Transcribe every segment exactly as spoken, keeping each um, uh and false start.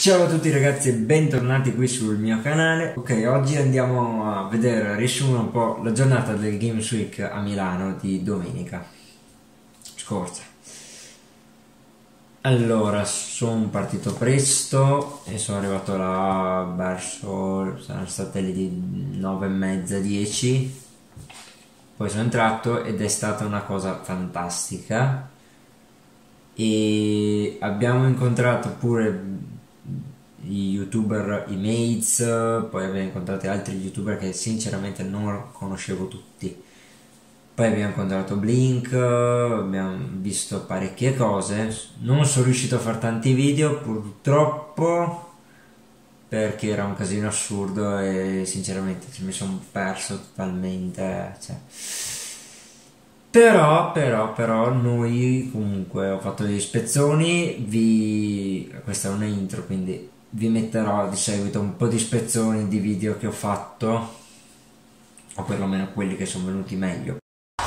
Ciao a tutti ragazzi e bentornati qui sul mio canale. Ok, oggi andiamo a vedere, a riassumere un po' la giornata del Games Week a Milano di domenica scorsa. Allora, sono partito presto e sono arrivato là verso, saranno state le nove e mezza, dieci. Poi sono entrato ed è stata una cosa fantastica e abbiamo incontrato pure i youtuber, i mates, poi abbiamo incontrato altri youtuber che sinceramente non conoscevo tutti. Poi abbiamo incontrato Blink, abbiamo visto parecchie cose. Non sono riuscito a fare tanti video purtroppo perché era un casino assurdo e sinceramente mi sono perso totalmente, cioè. Però, però, però, noi comunque ho fatto degli spezzoni, vi... questa è una intro, quindi vi metterò di seguito un po' di spezzoni di video che ho fatto, o perlomeno quelli che sono venuti meglio.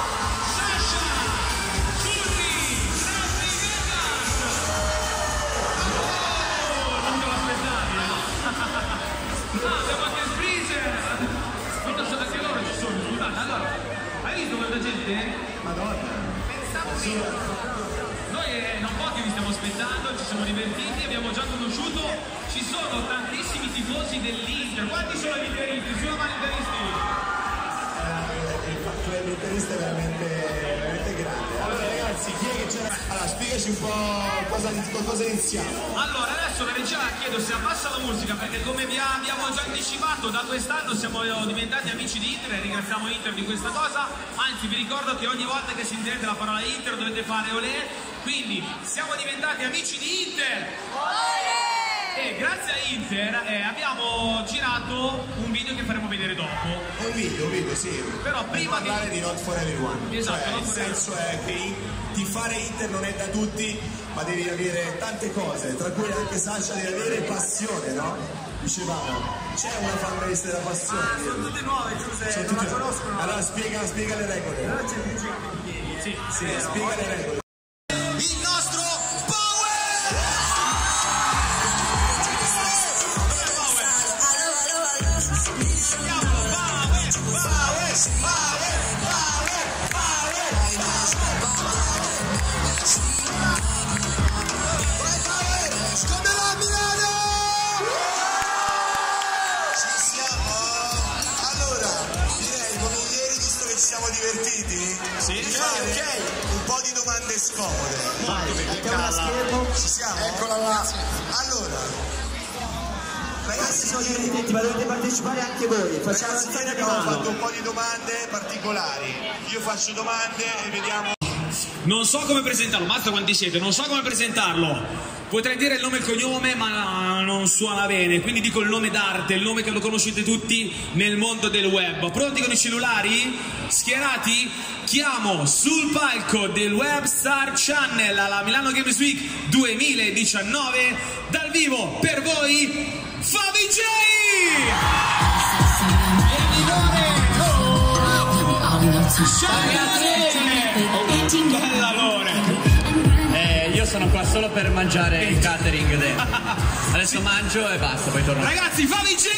Noi non pochi vi stiamo aspettando, ci siamo divertiti, abbiamo già conosciuto, ci sono tantissimi tifosi dell'Inter. Quanti sono gli interisti? Sulla mano interisti? Eh, il fatto dell'interista è veramente, veramente grande. Allora ragazzi, chi è che c'era? Allora spiegaci un po' cosa, con cosa iniziamo. Allora adesso la regia chiedo se abbassa la musica, perché come vi abbiamo già anticipato da quest'anno siamo diventati amici di Inter e ringraziamo Inter di questa cosa. Anzi vi ricordo che ogni volta che si intende la parola Inter dovete fare olè. Quindi siamo diventati amici di Inter. Olè! E grazie a Inter eh, abbiamo girato un video che faremo vedere dopo. Un video, un video, sì. Però prima per parlare di... di Not For Everyone. Esatto, cioè, Not il For senso è che tifare Inter non è da tutti, ma devi avere tante cose, tra cui anche Sasha devi avere passione, no? Dicevamo, c'è una fanbase della passione. Ah, sono tutte nuove, Giuseppe, sono non tutte... la conoscono. Allora spiega, spiega le regole. Allora c'è il sì, sì, eh, spiega no, le regole. Il nostro power! Divertiti? Sì, di fare ok, un po' di domande scomode. Molto bene, abbiamo la schermo, ci siamo? Eccola là. Allora, ragazzi, sono divertenti, ma dovete partecipare anche voi. Facciamo ragazzi, ieri abbiamo fatto un po' di domande particolari. Io faccio domande e vediamo. Non so come presentarlo, mazza quanti siete, non so come presentarlo. Potrei dire il nome e il cognome, ma non suona bene, quindi dico il nome d'arte, il nome che lo conoscete tutti nel mondo del web. Pronti con i cellulari? Schierati? Chiamo sul palco del Web Star Channel alla Milano Games Week duemiladiciannove dal vivo per voi Fabi J! Bella Lore! Eh, io sono qua solo per mangiare il catering de... Adesso mangio e basta, poi torno. Ragazzi, Fabi J!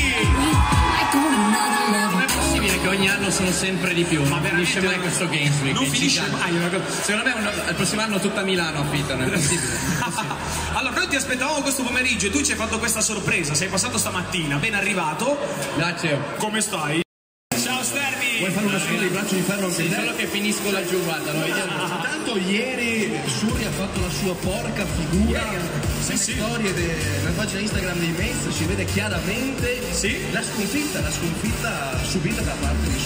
Non è possibile che ogni anno sono sempre di più, ma non finisce mai questo Games Week. Non finisce mai una cosa. Secondo me un... il prossimo anno tutta Milano affittano, è possibile. Allora, noi ti aspettavamo questo pomeriggio e tu ci hai fatto questa sorpresa, sei passato stamattina, ben arrivato. Grazie. Come stai? Ciao Sterni! Vuoi fare una sfida di braccio di ferro? Sì, solo che finisco laggiù, guarda, lo vediamo. Tanto ieri Shuri ha fatto la sua porca figura, sì, sì. storie della pagina Instagram dei Mates, si vede chiaramente sì? la sconfitta, la sconfitta subita da parte di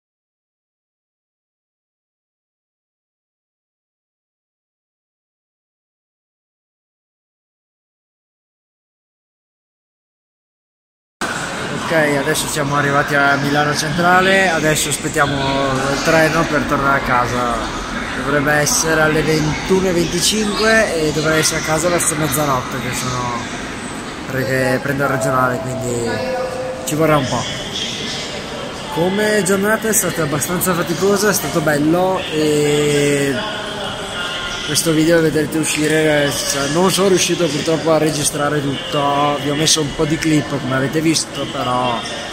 Ok, adesso siamo arrivati a Milano Centrale, adesso aspettiamo il treno per tornare a casa. Dovrebbe essere alle ventuno e venticinque e dovrei essere a casa verso mezzanotte, che sono... perché prendo il regionale, quindi ci vorrà un po'. Come giornata è stata abbastanza faticosa, è stato bello e questo video vedrete uscire, non sono riuscito purtroppo a registrare tutto, vi ho messo un po' di clip come avete visto, però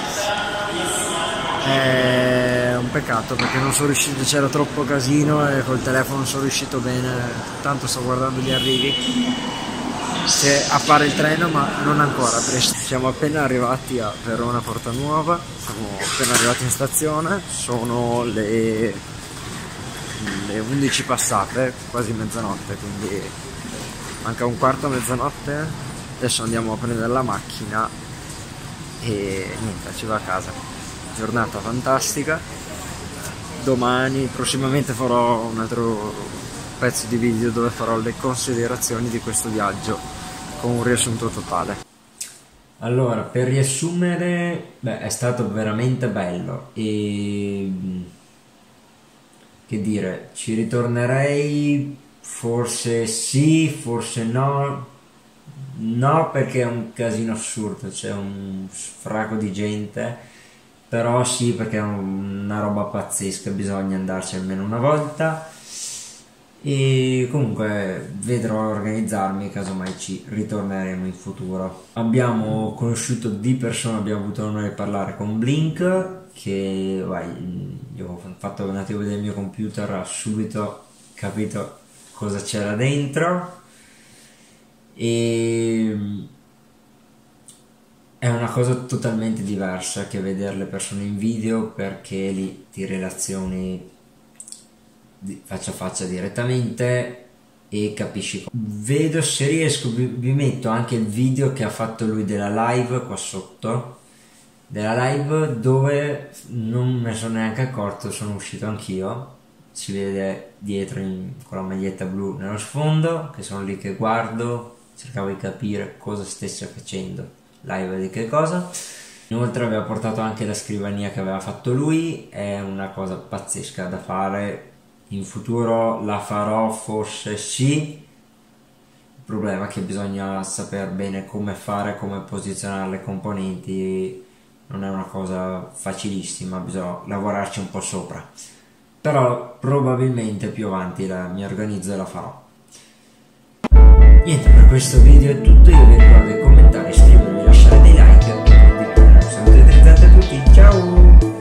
è un peccato perché non sono riuscito, c'era troppo casino e col telefono non sono riuscito bene, tanto sto guardando gli arrivi, se appare il treno ma non ancora, presto. Siamo appena arrivati a Verona Porta Nuova, siamo appena arrivati in stazione, sono le, le undici passate, quasi mezzanotte, quindi manca un quarto a mezzanotte, adesso andiamo a prendere la macchina e niente, ci va a casa. Giornata fantastica, domani, prossimamente farò un altro pezzo di video dove farò le considerazioni di questo viaggio con un riassunto totale. Allora, per riassumere, beh, è stato veramente bello e che dire, ci ritornerei, forse sì, forse no, no perché è un casino assurdo, c'è un sfraco di gente, però sì perché è una roba pazzesca, bisogna andarci almeno una volta. E comunque vedrò a organizzarmi, casomai ci ritorneremo in futuro. Abbiamo conosciuto di persona, abbiamo avuto l'onore di parlare con Blink, che vai, io ho fatto un attimo vedere il mio computer, ha subito capito cosa c'era dentro e è una cosa totalmente diversa che vedere le persone in video, perché lì ti relazioni faccia a faccia direttamente e capisci. Vedo se riesco, vi, vi metto anche il video che ha fatto lui della live qua sotto, della live dove non me ne sono neanche accorto, sono uscito anch'io, si vede dietro in, con la maglietta blu nello sfondo, che sono lì che guardo, cercavo di capire cosa stesse facendo, live di che cosa. Inoltre aveva portato anche la scrivania che aveva fatto lui, è una cosa pazzesca da fare. In futuro la farò, forse sì, il problema è che bisogna sapere bene come fare, come posizionare le componenti, non è una cosa facilissima, bisogna lavorarci un po' sopra, però probabilmente più avanti la, mi organizzo e la farò. Niente, per questo video è tutto, io vi ricordo di commentare, iscrivervi, lasciare dei like e condividere. Un saluto a tutti, ciao!